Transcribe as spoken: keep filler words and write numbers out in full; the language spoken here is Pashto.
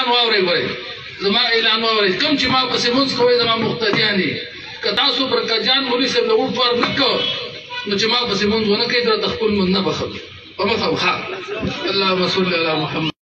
واورئ وایي زما اعلان واورئ کوم چې ما پسې مونځ کوئ زما مقتدیان دي که تاسو برکتجان مولوي صاحب له وټ پار نه کو نو چې ما پسې مونځ ونه کوئ د خپل مونځ نه بخل په مخه ښه اللهم صل علی محمد